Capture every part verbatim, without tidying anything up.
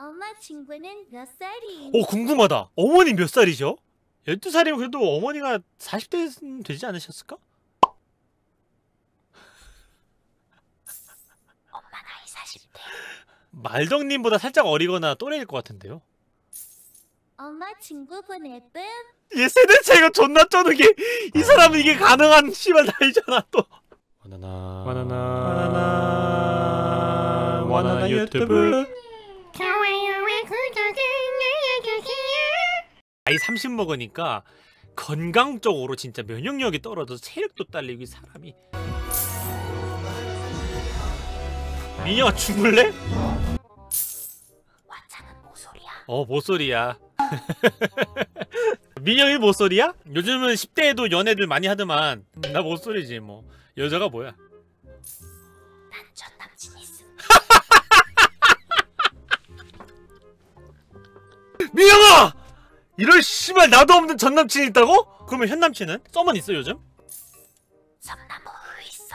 엄마 친구는 몇 살이? 오, 궁금하다. 어머니 몇 살이죠? 열두 살이면 그래도 어머니가 사십 대는 되지 않으셨을까? 엄마 나이 사십 대. 말덕님보다 살짝 어리거나 또래일 것 같은데요? 엄마 친구분 예쁨? 얘 세대 차이가 존나 쩌는 게 이 사람은 이게 가능한 씨발 나이잖아 또. 바나나 바나나 바나나 바나나 유튜브 좋아요와 구독을 눌러주세요. 나이 삼십 먹으니까 건강적으로 진짜 면역력이 떨어져서 체력도 딸리고 이 사람이. 민영아 죽을래? 와차는 모소리야. 어 모쏠이야. 민영이 모쏠이야? 요즘은 십 대에도 연애들 많이 하더만. 나 모쏠이지 뭐. 여자가 뭐야? 난 전 남친 있음. 민영아! 이럴 씨발 나도 없는 전 남친이 있다고? 그러면 현 남친은? 썸은 있어 요즘? 썸나무 으 있어.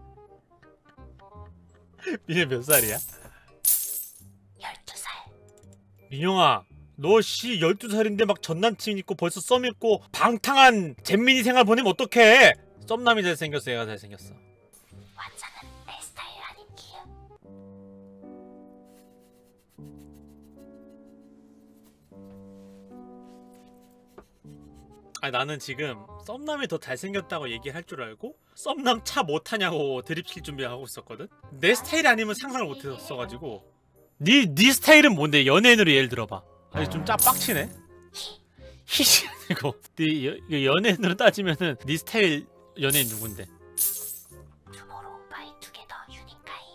민영 몇 살이야? 열두 살. 민영아 너 씨 열두 살인데 막 전 남친 있고 벌써 썸 있고 방탕한 잼민이 생활 보내면 어떡해? 썸남이 잘생겼어 얘가 잘생겼어. 와차는 내 스타일 아닌 기요. 아니 나는 지금 썸남이 더 잘생겼다고 얘기할 줄 알고 썸남 차 못타냐고 드립칠 준비하고 있었거든? 내 스타일 아니면 상상을 못했어가지고. 니, 니 스타일은 뭔데? 연예인으로 예를 들어봐. 아니 좀 짜 빡치네? 히시 아니고 니 여, 연예인으로 따지면은 니 스타일 연예인 누군데? 투모로우 바이 투게더 유니카이.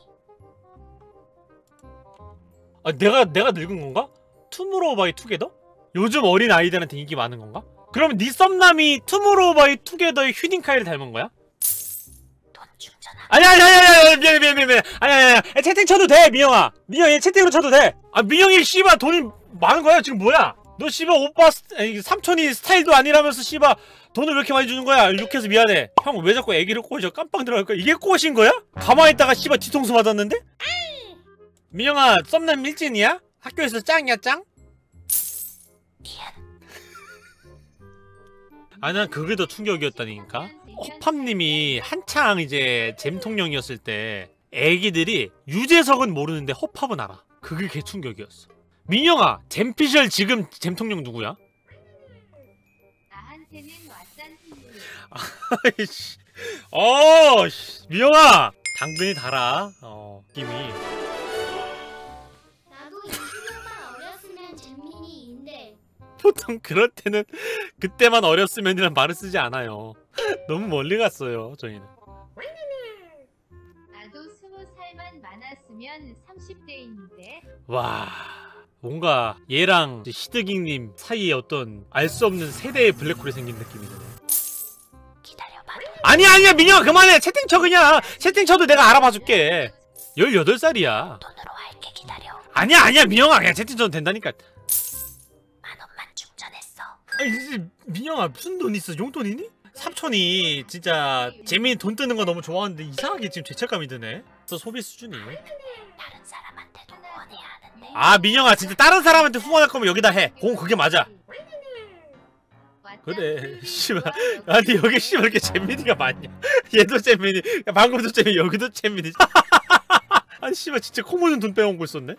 아 내가 내가 늙은 건가? 투모로우 바이 투게더? 요즘 어린 아이들한테 인기 많은 건가? 그럼 니 썸남이 투모로우 바이 투게더의 휴닝카이를 닮은 거야? 돈 충전하고. 아니야 아니야 아니야 미안해 미안해 미안해 아니야 아니야 채팅 쳐도 돼 민영아. 민영아 얘 채팅으로 쳐도 돼. 아 민영이 씨발 돈이 많은 거야 지금 뭐야? 너 씨발 오빠 스, 아니, 삼촌이 스타일도 아니라면서 씨발 돈을 왜 이렇게 많이 주는 거야? 욕해서 미안해. 형 왜 자꾸 애기를 꼬셔? 깜빵 들어갈 거야. 이게 꼬신 거야? 가만히 있다가 씨발 뒤통수 맞았는데? 민영아 썸남 일진이야? 학교에서 짱이야 짱? 아 난 그게 더 충격이었다니까. 허팝님이 한창 이제 잼통령이었을 때 애기들이 유재석은 모르는데 허팝은 알아. 그게 개 충격이었어. 민영아 잼피셜 지금 잼통령 누구야? 나한테는 왓산 아이씨 어 민영아 당근이 달아. 어 느낌이. 나도 이십년만 어렸으면 잼민이인데. 보통 그럴 때는 그때만 어렸으면이란 말을 쓰지 않아요. 너무 멀리 갔어요 저희는. 나도 스무 살만 많았으면 삼십 대인데. 와 뭔가 얘랑 시드깅님 사이에 어떤 알 수 없는 세대의 블랙홀이 생긴 느낌이 드네. 기다려봐. 아니야 아니야 민영아 그만해. 채팅 쳐 그냥. 채팅 쳐도 내가 알아봐줄게. 열여덟 살이야 돈으로 할게. 기다려. 아니야 아니야 민영아 그냥 채팅 쳐도 된다니까. 만 원만 충전했어. 아니 민영아 무슨 돈 있어? 용돈이니? 삼촌이 진짜 재민이 돈 뜨는 거 너무 좋아하는데 이상하게 지금 죄책감이 드네. 또 소비 수준이. 다른 사람한테도 후원해야 하는데. 아 민영아 진짜 다른 사람한테 후원할 거면 여기다 해. 공 그게 맞아. 그래 씨발. 아니 여기 씨발 이렇게 잼민이가 많냐? 얘도 잼민이 방금도 잼민이 여기도 잼민이. 아니 씨발 진짜 코 묻은 돈 빼온 거 있었네?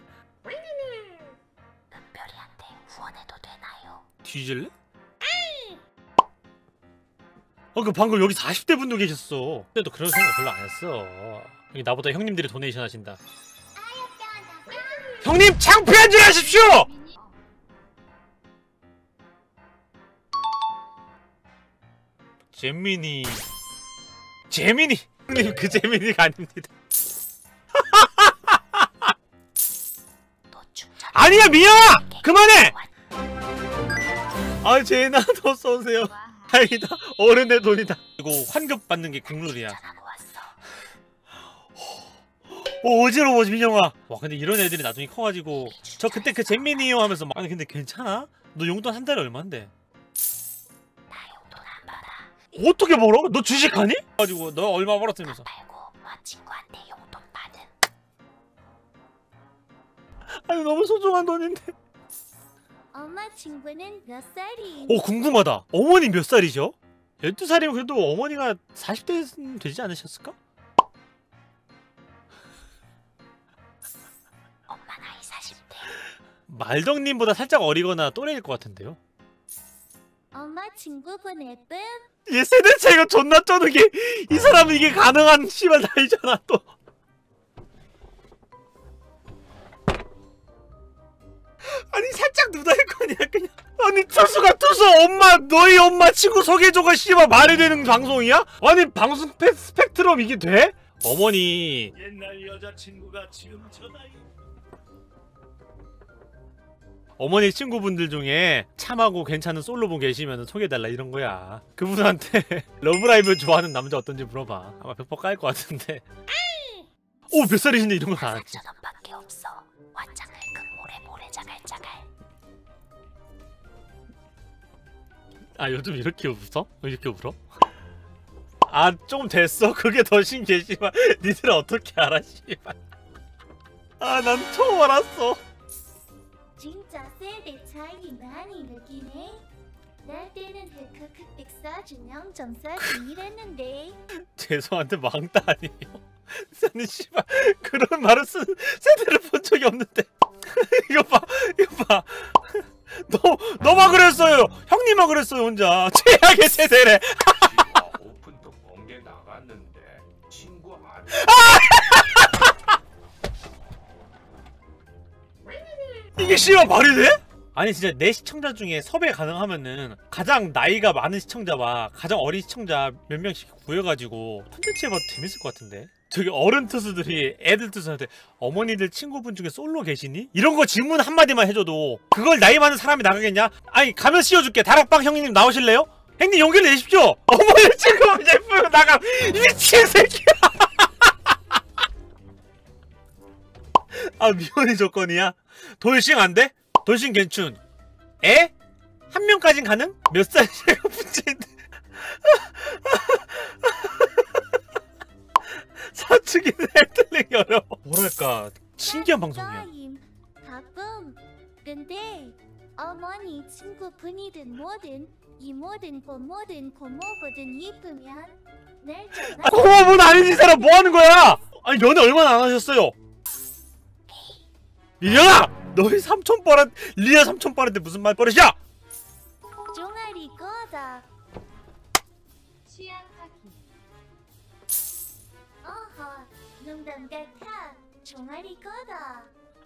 은별이한테 후원해도 되나요? 뒤질래? 어 그 방금 여기 사십 대 분도 계셨어. 그때도 그런 생각 별로 안 했어. 여기 나보다 형님들이 도네이션 하신다. 형님 창피하지 마십시오! 잼민이 재민이 형님 그 재민이가 아닙니다. 너 충전. 아니야 미영아! 그만해! 아 제나 더 쏘세요. 다행이다. 어른의 돈이다. 이거 환급 받는 게 국룰이야. 충전하고 왔어. 어 어지러워 민영아. 와 근데 이런 애들이 나중에 커가지고 저 그때 그 잼민이요 하면서 막 아니 근데 괜찮아? 너 용돈 한 달에 얼만데? 나 용돈 안 받아. 어떻게 벌어? 너 주식하니? 가지고 너 얼마 벌었으면서. 팔고 와 친구한테 용돈 받은. 아니 너무 소중한 돈인데. 엄마 친구는 몇 살이? 오 궁금하다. 어머니 몇 살이죠? 열두 살이면 그래도 어머니가 사십 대는 되지 않으셨을까? 엄마 나이 사십 대. 말덕님보다 살짝 어리거나 또래일 것 같은데요? 엄마 친구분 예쁨? 얘 세대 차이가 존나 쩌는 게 이 사람은 이게 가능한 씨발 나이잖아 또. 아니 살짝 누나일거냐 그냥. 아니 투수가 투수 엄마 너희 엄마 친구 소개줘가 씨발 말이 되는 방송이야? 아니 방송 스펙, 스펙트럼 이게 돼? 어머니 옛날 여자친구가 지금 전화해. 어머니 친구분들 중에 참하고 괜찮은 솔로분 계시면 소개해달라 이런 거야. 그분한테 러브라이브 좋아하는 남자 어떤지 물어봐. 아마 백 퍼센트 깔 것 같은데. 오 몇 살이신데 이런 건 안 하지. 사천 원밖에 없어. 완장을 금모래 모래 자갈자갈. 아 요즘 이렇게 웃어? 이렇게 울어? 아 좀 됐어. 그게 더 신기하지만 니들 어떻게 알아 씨발. 아 난 처음 알았어. 진짜 세대 차이 많이 느끼네. 날 때는 흑흑흑 사준 영점 사준 이랬는데. 죄송한데 망다 아니에요. 아니 씨발 그런 말을 쓴 세대를 본 적이 없는데. 이거 봐 이거 봐. 너 너만 그랬어요. 형님만 그랬어요 혼자. 최악의 세대래. 지가 오픈도 번개 나갔는데 친구 안 해. 이게 씨발 말이 돼? 아니 진짜 내 시청자 중에 섭외 가능하면은 가장 나이가 많은 시청자와 가장 어린 시청자 몇 명씩 구해가지고 콘텐츠 해봐도 재밌을 것 같은데. 저기 어른 투수들이 애들 투수한테 어머니들 친구분 중에 솔로 계시니? 이런 거 질문 한마디만 해줘도 그걸 나이 많은 사람이 나가겠냐? 아니 가면 씌워줄게. 다락방 형님 나오실래요? 형님 용기를 내십시오. 어머니 친구분 예쁘면 나가. 미친 새끼야. 아 미혼이 조건이야? 돌싱 안 돼? 돌싱 괜춘. 애? 한 명까진 가능? 몇 살이야 문제인데. 사춘기 헬틀링이 어려워. 뭐랄까 신기한 방송이야. 가끔. 근데 어머니 친구분이든 뭐든 이모든 고모든 고모거든 이쁘면 날 전화. 아 고모분 아니지 이 사람 뭐하는 거야? 아니 연애 얼마나 안 하셨어요? 미영아! 너희 삼촌뻘한 리아 삼촌뻘한테 무슨 말버릇이야? 종아리 꺼다. 취향하기. 어허 농담 같아. 종아리 꺼다.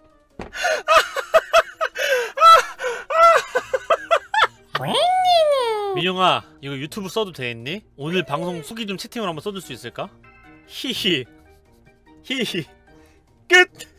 민영아 이거 유튜브 써도 되겠니? 오늘 방송 후기 좀 채팅으로 한번 써줄 수 있을까? 히히 히히 끝!